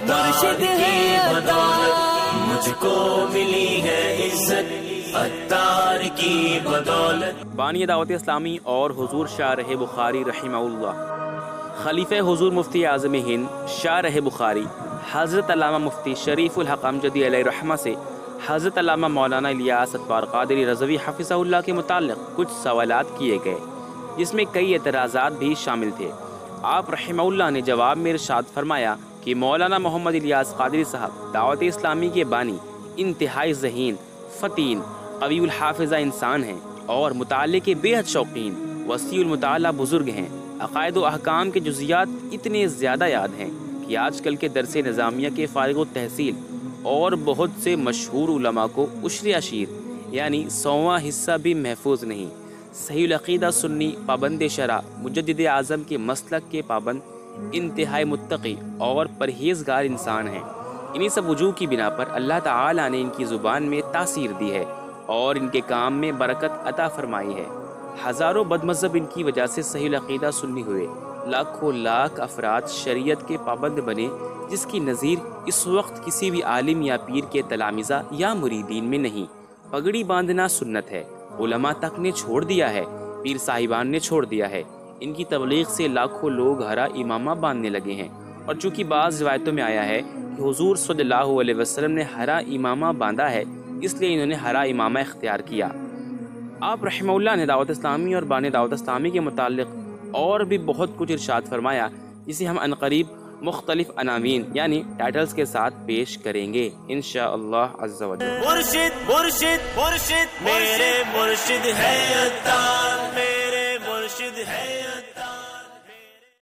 مرشد کی بدولت مجھ کو ملی ہے عزت عطار کی بدولت۔ بانی دعوت اسلامی اور حضور شارح بخاری رحمہ اللہ، خلیفہ حضور مفتی اعظم ہند شارح بخاری حضرت علامہ مفتی شریف الحق امجدی علیہ رحمہ سے حضرت علامہ مولانا الیاس اطوار قادری رضوی حفظہ اللہ کے متعلق کچھ سوالات کیے گئے، جس میں کئی اعتراضات بھی شامل تھے۔ آپ رحمہ اللہ نے جواب میں ارشاد فرمایا کہ مولانا محمد الیاس قادری صاحب دعوت اسلامی کے بانی انتہائی ذہین، فطین، قوی الحافظہ انسان ہیں اور مطالعے کے بے حد شوقین، وسیع المطالعہ بزرگ ہیں۔ عقائد و احکام کے جزیات اتنے زیادہ یاد ہیں کہ آج کل کے درس نظامیہ کے فارغ التحصیل اور بہت سے مشہور علماء کو عشر عشیر یعنی 100واں حصہ بھی محفوظ نہیں۔ صحیح العقیدہ سنی، پابند شرع، مجدد اعظم کے مسلک کے پابند، انتہائی متقی اور پرہیزگار انسان ہیں۔ انہی سب وجوہ کی بنا پر اللہ تعالیٰ نے ان کی زبان میں تاثیر دی ہے اور ان کے کام میں برکت عطا فرمائی ہے۔ ہزاروں بد مذہب ان کی وجہ سے صحیح العقیدہ سنی ہوئے، لاکھوں لاکھ افراد شریعت کے پابند بنے، جس کی نظیر اس وقت کسی بھی عالم یا پیر کے تلامذہ یا مریدین میں نہیں۔ پگڑی باندھنا سنت ہے، علماء تک نے چھوڑ دیا ہے، پیر صاحبان نے چھوڑ دیا ہے۔ ان کی تبلیغ سے لاکھوں لوگ ہرا امامہ باندھنے لگے ہیں، اور چونکہ بعض روایتوں میں آیا ہے کہ حضور صلی اللہ علیہ وسلم نے ہرا امامہ باندھا ہے، اس لیے انہوں نے ہرا امامہ اختیار کیا۔ آپ رحمہ اللہ نے دعوت اسلامی اور بانی دعوت اسلامی کے متعلق اور بھی بہت کچھ ارشاد فرمایا، جسے ہم عنقریب مختلف عناوین یعنی ٹائٹلز کے ساتھ پیش کریں گے انشاءاللہ عز و جل۔ مرشد مرشد مرشد میرے مرشد ہے عطار، میرے مرشد ہے